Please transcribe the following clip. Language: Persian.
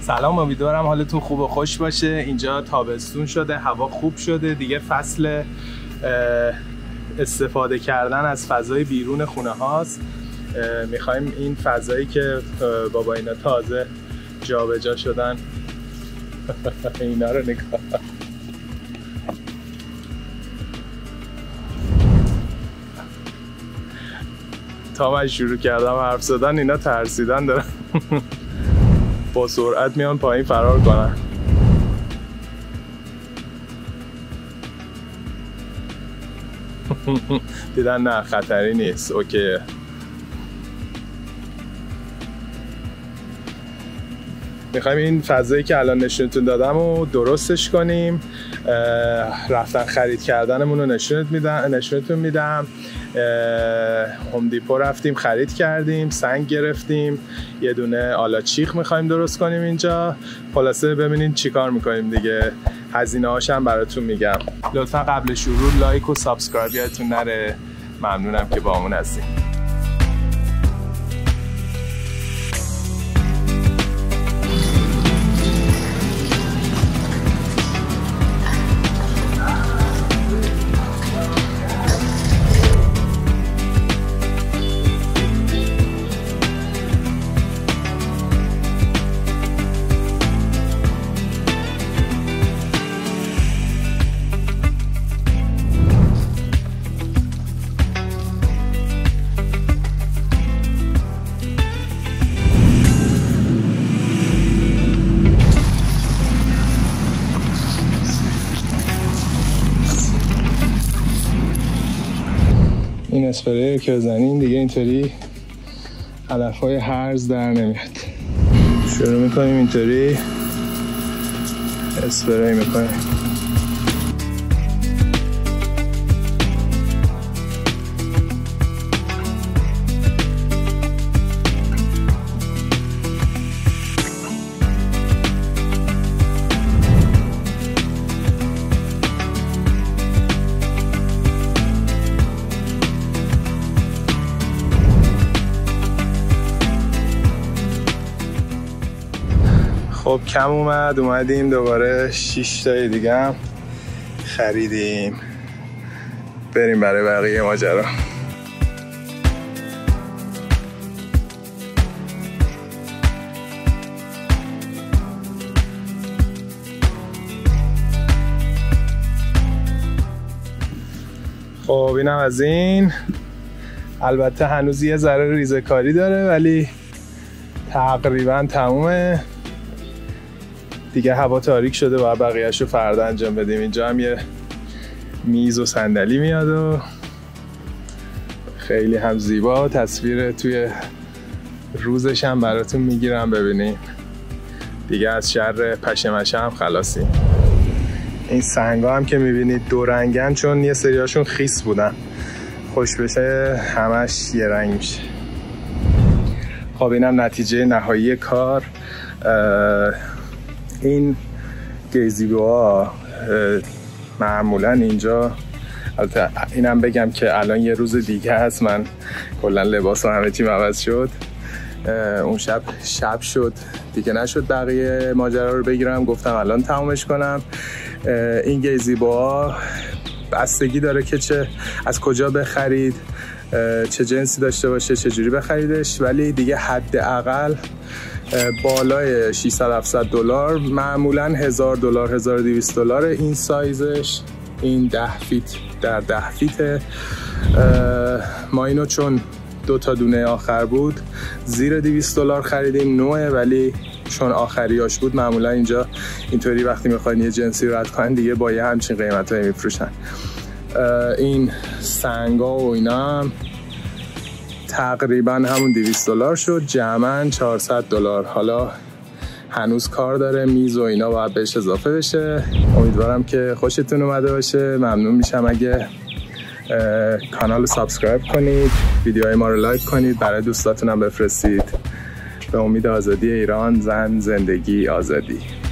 سلام، امیدوارم حالتون خوب و خوش باشه. اینجا تابستون شده، هوا خوب شده دیگه، فصل استفاده کردن از فضای بیرون خونه هاست. میخوایم این فضایی که بابا اینا تازه جابجا شدن اینا رو نگاه. تا من شروع کردم حرف زدن اینا ترسیدن دارن با سرعت میان پایین فرار کنن. دیدن نه خطری نیست، اوکی. میخوایم این فضایی که الان نشونتون دادم رو درستش کنیم. رفتن خرید کردنمون رو نشونتون میدم. هوم دیپو رفتیم خرید کردیم، سنگ گرفتیم، یه دونه آلاچیخ میخوایم درست کنیم اینجا. خلاصه ببینین چی کار میکنیم دیگه. هزینه هاشم براتون میگم. لطفا قبل شروع لایک و سابسکرایب یادتون نره. ممنونم که با همون هستیم. این اسپری رو که بزنین دیگه اینطوری علف‌های هرز در نمیاد. شروع میکنیم اینطوری اسپری میکنیم. خب کم اومدیم دوباره 6 تای دیگه هم خریدیم. بریم برای بقیه ماجرا. خب اینم از این. البته هنوز یه ذره ریزه‌کاری داره ولی تقریبا تمومه دیگه. هوا تاریک شده و بقیه‌اش رو فردا انجام بدیم. اینجا هم یه میز و صندلی میاد و خیلی هم زیبا. تصویر توی روزش هم براتون میگیرم ببینیم دیگه. از شر پشه مشه هم خلاصیم. این سنگا هم که میبینید دو رنگن چون یه سریاشون خیس بودن. خوش بشه همش یه رنگ میشه. خب اینم نتیجه نهایی کار. این گیزیبوها معمولا اینجا، البته اینم بگم که الان یه روز دیگه هست، من کلا لباس و همه چیم عوض شد. اون شب شد دیگه نشد بقیه ماجرا رو بگیرم، گفتم الان تمامش کنم. این گیزیبوها بستگی داره که از کجا بخرید، چه جنسی داشته باشه، چه جوری بخریدش، ولی دیگه حداقل بالای 600-700 دلار، معمولا $1000 $1200 این سایزش. این 10 فیت در 10 فیته. ما اینو چون 2 تا دونه آخر بود زیر $200 خریدیم. نوعه ولی چون آخریاش بود معمولا اینجا اینطوری وقتی میخواین یه جنسی رد کنن دیگه با یه همچین قیمتایی میفروشن. این سنگا و اینا هم تقریبا همون $200 شد، جمعاً $400. حالا هنوز کار داره، میز و اینا باید بهش اضافه بشه. امیدوارم که خوشتون اومده باشه. ممنون میشم اگه کانال رو سابسکرایب کنید، ویدیوهای ما رو لایک کنید، برای دوستاتون هم بفرستید. به امید آزادی ایران، زن، زندگی، آزادی.